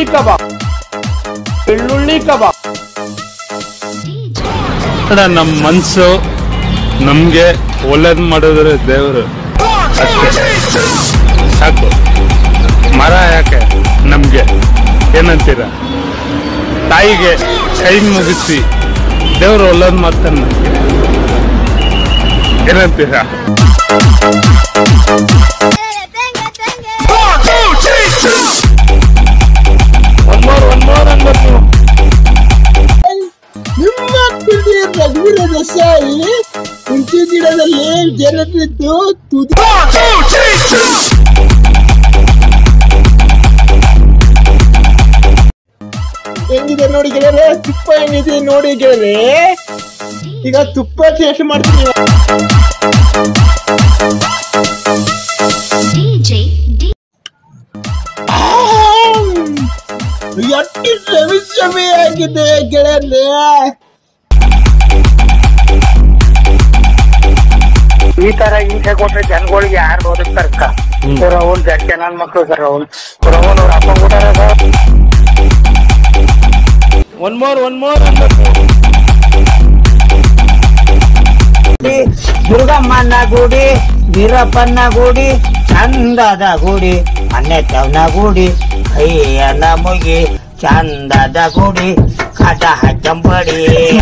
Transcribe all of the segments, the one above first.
ಕಬಾಬ್, ಬೆಳ್ಳುಳ್ಳಿ ಕಬಾಬ್. ನಮ್ಮ ಮನ್ಸು ನಮ್ಗೆ ಒಳ್ಳೇದ್ ಮಾಡಿದ್ರೆ ದೇವರು ಅಷ್ಟೇ ಸಾಕು. ಮರ ಯಾಕೆ ನಮ್ಗೆ ಏನಂತೀರ? ತಾಯಿಗೆ ಕೈ ಮುಗಿಸಿ ದೇವ್ರು ಒಳ್ಳೇದ್ ಮಾಡ್ತಾನೆ ನಮ್ಗೆ ಏನಂತೀರ? ನಿಮ್ಮ ರಘುವೀರ ದೇಸಾಯಿ ಹುಂಚಿ ಗಿಡದಲ್ಲಿ ಜನರಿದ್ದು ತುದಿ ಹೆಂಗಿದೆ ನೋಡಿ ಗೆಳೆಯರೆ, ತುಪ್ಪ ಹೆಂಗಿದೆ ನೋಡಿ ಗೆಳೆಯರೆ. ಈಗ ತುಪ್ಪ ಟೇಸ್ಟ್ ಮಾಡ್ತೀನಿ. ಎಷ್ಟು ಸವಿ ಸವಿ ಆಗಿದೆ ಗೆಳೆಯರೆ. ಈ ತರ ಹಿಂಸೆ ಕೊಟ್ರೆ ಜನಗಳಿಗೆ ಯಾರು ಓದಿಸ್ತಾರಕ್ಕ? ರವನ್ ಜಡ್ಕೆ ನನ್ ಮಕ್ಳು ಸರ್, ರವನ್ ಅವ್ರ ಅಪ್ಪ ಕೂಡ ಒನ್ ಮೋರ್ ದುರ್ಗಮ್ಮನ ಗುಡಿ, ಬೀರಪ್ಪನ ಗುಡಿ, ಚಂದದ ಗುಡಿ, ಅನ್ಯತವನ ಗುಡಿ, ಕೈಯನ ಮುಗಿ, ಚಂದದ ಗುಡಿ, ಕಟ ಹಚ್ಚಂಬಡಿ.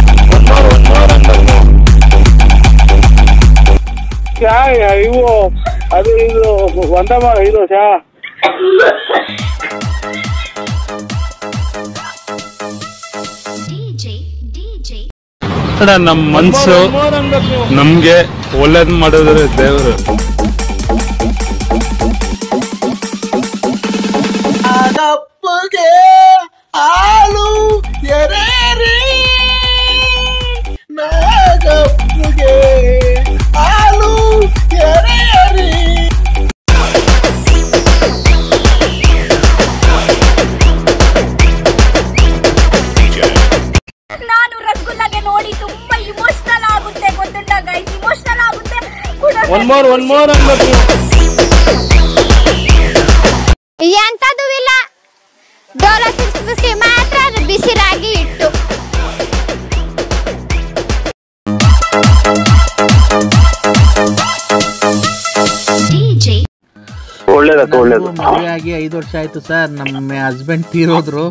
ಇವು ಅದು ಇದು ಒಂದ ಇದು ಚಾ ನಮ್ಮ ಮನ್ಸು ನಮ್ಗೆ ಒಳ್ಳೇದ್ ಮಾಡಿದ್ರೆ ದೇವರು. ನಾಗಪ್ಪಗೆ ಹಾಲು ಎರೇರಿ, ನಾಗಪ್ಪಗೆ ಹಾಲು ಎರೇರಿ. ನಾನು ರಸಗುಲ್ಲಾಗೆ ನೋಡಿ ತುಂಬಾ ಇಮೋಷನಲ್ ಆಗುತ್ತೆ, ಗೊತ್ತುಂಟಾ ಗೈಸ್? ಇಮೋಷನಲ್ ಆಗುತ್ತೆ. ಒನ್ ಮೋರ್ ಎಂತದೂ ಇಲ್ಲ, ಡೋಲ 650 ಮಾತ್ರ ಬಿಸಿ ರಾಗಿ ಇಟ್ಟು. ಒಳ್ಳೇದು. ಮದುವೆ ಆಗಿ 5 ವರ್ಷ ಆಯ್ತು ಸರ್. ನಮ್ಮ ಹಸ್ಬೆಂಡ್ ತೀರೋದ್ರು.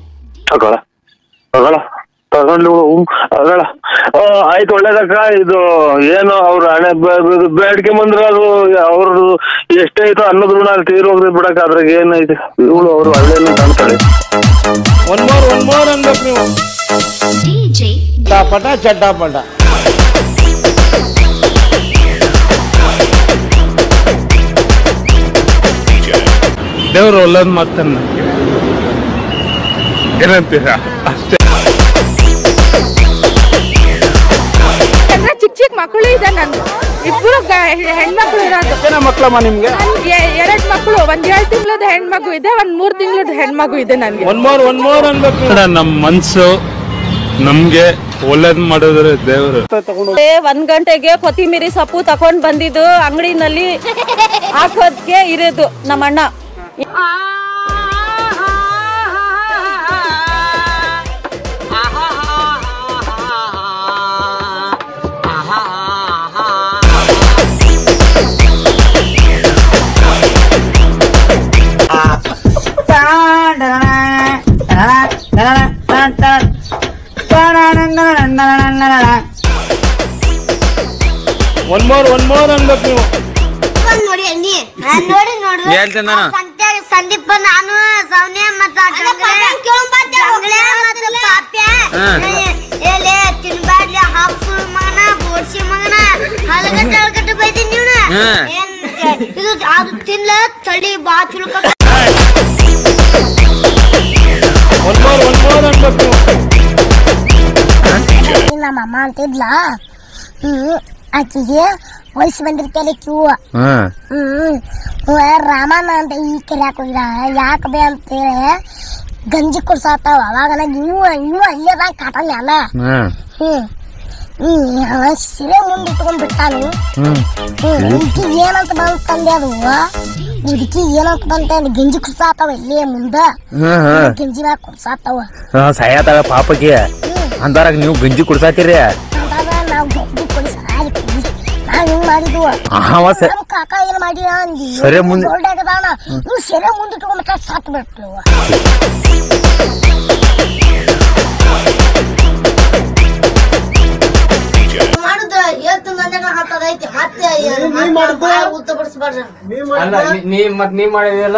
ತಗೊಂಡು ಆಯ್ತು, ಒಳ್ಳೇದಕ್ಕ. ಇದು ಏನು ಅವ್ರ ಹಣೆ ಬೇಡಿಕೆ ಬಂದ್ರೆ ಅದು ಅವ್ರದ್ದು ಎಷ್ಟೈತೋ ಅನ್ನೋದ್ ಋಣ ಅಲ್ಲಿ ತೀರೋಗ್ರಿ ಬಿಡಕ್, ಅದ್ರಾಗ ಏನೈತಿ? ಇವಳು ಅವ್ರು ಒಳ್ಳೆ ಕಾಣ್ತಾಳೆ. ಒನ್ ಮೋರ್ ಅನ್ಬೇಕು ನೀವು. ಪಟ ಚಡ್ಡಾಪಟ ದೇವ್ರು ಒಳ್ಳೇದ್ ಮಾಡ್ತಾನೆ ನಮ್ಗೆ ಏನಂತೀರ? ಅಷ್ಟೇ. ಚಿಕ್ಕ ಮಕ್ಕಳು ಇದೆ, ನನ್ಗೆ ಇಬ್ಬರು ಹೆಣ್ಮಕ್ಳು ಇರೋದು. ಮಕ್ಕಳಮ್ಮ ನಿಮ್ಗೆ? 2 ಮಕ್ಕಳು, 1 7 ತಿಂಗಳದ ಹೆಣ್ಮಗು ಇದೆ, 1 3 ತಿಂಗಳದ ಹೆಣ್ಮಗು ಇದೆ ನನಗೆ. ಒನ್ ಮೋರ್ ಅನ್ಬೇಕು. ನಮ್ಮ ಮನ್ಸು ನಮ್ಗೆ ಒಳ್ಳೇದ್ ಮಾಡಿದ್ರೆ ದೇವರು. 1 ಗಂಟೆಗೆ ಕೊತ್ತಿಮೀರಿ ಸೊಪ್ಪು ತಕೊಂಡ್ ಬಂದಿದ್ದು ಅಂಗಡಿನಲ್ಲಿ ಹಾಕೋದಕ್ಕೆ ಇರೋದು ನಮ್ಮಣ್ಣ. ಒನ್ ಮೋರ್ ಅನ್ಬೇಕು ನೀವು. ಸಂದೀಪ, ನಾನು ಸೌನ್ಯ ತಿನ್ಬಾರ್ಲಿ, ಹಾಕ್ಸು ಮಗನ, ಬೋಡ್ಸಿ ಮಗನ, ಹಲಗಟ್ಟ ಬೈತೀನಿ ನೀವ್ನ. ಇದು ಅದು ತಿನ್ಲ ತಡಿ ಬಾ ಚುಳ್ಕ. ಒನ್ ಮೋರ್ ಅನ್ಬೇಕು ನೀವು. ನಮ್ಮಮ್ಮ ಅಂತಿದ್ಲ, ಆಕಿಗೆ ವಯಸ್ಸು ಬಂದಿರ್ತೇನೆ ಕ್ಯೂ. ರಾಮಣ್ಣ ಅಂತ ಈ ಕರಿಯಾಕ ಹೋಗಿದ. ಯಾಕೆ ಬೇ ಅಂತೇಳಿ ಗಂಜಿ ಕುಡ್ಸಾತಾವ. ಅವಾಗ ಇವು ಅಲ್ಲೇದಾಗ ಕಾಟಲ್ಲ ಅಲ್ಲ. ಸಿರೆ ಮುಂದಿಟ್ಕೊಂಡ್ಬಿಟ್ಟಾನು. ಹುಡುಕಿ ಏನಂತ ಬಂತಂದೆ ಅದು ಹುಡುಕಿ ಏನಂತ ಬಂತ ಗಿಂಜಿ ಕುಸಾತಾವ ಇಲ್ಲಿ ಮುಂದ ಗಿಂಜಿ ಮ್ಯಾಗ ಕುಸಾತಾವ ಸಾಯತಾವ ಪಾಪಕ್ಕೆ ಅಂತಾರಾಗ ನೀವು ಗಂಜಿ ಕುಡ್ಸಾತೀರಿ. ನಾವು ಗಂಜಿ ಕುಡಿಸ ನಾವ್ ಹಿಂಗ್ ಮಾಡಿದ್ವು. ನಮ್ ಕಾಕ ಏನ್ ಮಾಡಿ ಸರಿ ಮುಂದೆ ದೊಡ್ಡದಾನ ನೀವು ಸಿರೆ ಮುಂದಿಟ್ಕೊಂಡ್ಬಿಟ್ಟ ಸಾತ್ ಬಿಟ್ಲು. ನೀ ಮಾಡಿದಿಲ್ಲ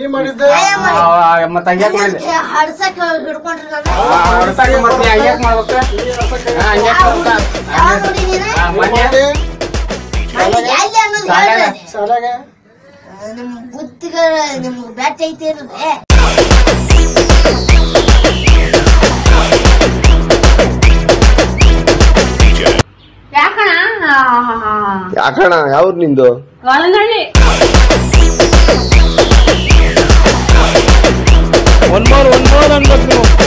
ಮತ್ತ ಹಂಗ್ಯಾಕ್ ಮಾಡಿದೆ ಹಡ್ಸಕ್ ಹಿಡ್ಕೊಂಡ್ರಿ ಮತ್ತೆ ಹಂಗ್ಯಾಕ್ ಮಾಡ್ಬೇಕು ನಿಮ್ ಬುದ್ಧಿಗ ನಿಮ್ ಬ್ಯಾಟ್ ಐತಿ ಇರ್ಲಿ. ಯಾಕಣ ಯಾವ್ದು ನಿಂದು? ಒನ್ ಮೋರ್ ಅನ್ಬೇಕು ನೀವು.